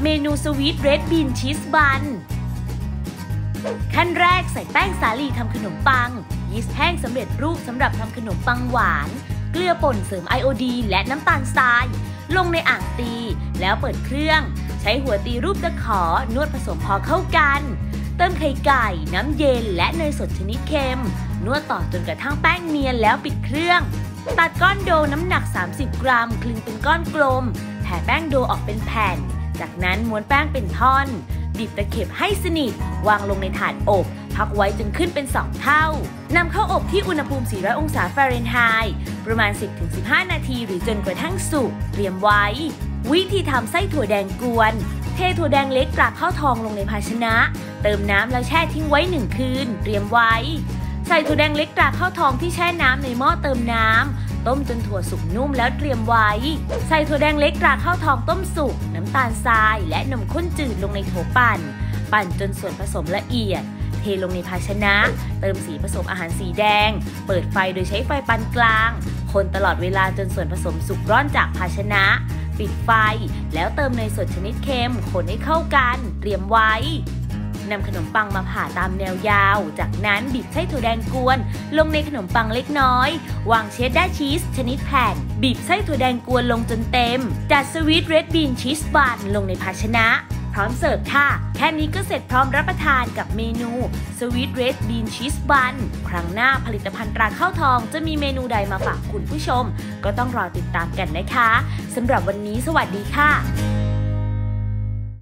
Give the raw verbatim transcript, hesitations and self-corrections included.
เมนูสวีทเรดบีนชีสบันขั้นแรกใส่แป้งสาลีทำขนมปังยีสต์แห้งสำเร็จรูปสำหรับทำขนมปังหวานเกลือป่นเสริมไอโอดีนและน้ำตาลทรายลงในอ่างตีแล้วเปิดเครื่องใช้หัวตีรูปตะขอนวดผสมพอเข้ากันเติมไข่ไก่น้ำเย็นและเนยสดชนิดเค็มนวดต่อจนกระทั่งแป้งเนียนแล้วปิดเครื่องตัดก้อนโดน้ำหนักสามสิบกรัมคลึงเป็นก้อนกลมแผ่แป้งโดออกเป็นแผ่นจากนั้นม้วนแป้งเป็นท่อนบีบตะเข็บให้สนิทวางลงในถาดอบพักไว้จนขึ้นเป็นสองเท่านำเข้าอบที่อุณหภูมิสี่ร้อยองศาฟาเรนไฮต์ประมาณ สิบถึงสิบห้า นาทีหรือจนกระทั่งสุกเตรียมไว้วิธีทำไส้ถั่วแดงกวนเทถั่วแดงเล็กตราข้าวทองลงในภาชนะเติมน้ำแล้วแช่ทิ้งไว้หนึ่งคืนเตรียมไว้ใส่ถั่วแดงเล็กตราข้าวทองที่แช่น้ำในหม้อเติมน้ำต้มจนถั่วสุกนุ่มแล้วเตรียมไว้ใส่ถั่วแดงเล็กตราข้าวทองต้มสุกน้ำตาลทรายและนมข้นจืดลงในโถปั่นปั่นจนส่วนผสมละเอียดเทลงในภาชนะเติมสีผสมอาหารสีแดงเปิดไฟโดยใช้ไฟปานกลางคนตลอดเวลาจนส่วนผสมสุกร่อนจากภาชนะปิดไฟแล้วเติมเนยสดชนิดเค็มคนให้เข้ากันเตรียมไว้นำขนมปังมาผ่าตามแนวยาวจากนั้นบีบไส้ถั่วแดงกวนลงในขนมปังเล็กน้อยวางเชดดาร์ชีสชนิดแผ่นบีบไส้ถั่วแดงกวนลงจนเต็มจัดสวีทเรดบีนชีสบันลงในภาชนะพร้อมเสิร์ฟค่ะแค่นี้ก็เสร็จพร้อมรับประทานกับเมนูสวีทเรดบีนชีสบันครั้งหน้าผลิตภัณฑ์ตราข้าวทองจะมีเมนูใดมาฝากคุณผู้ชมก็ต้องรอติดตามกันนะคะสำหรับวันนี้สวัสดีค่ะ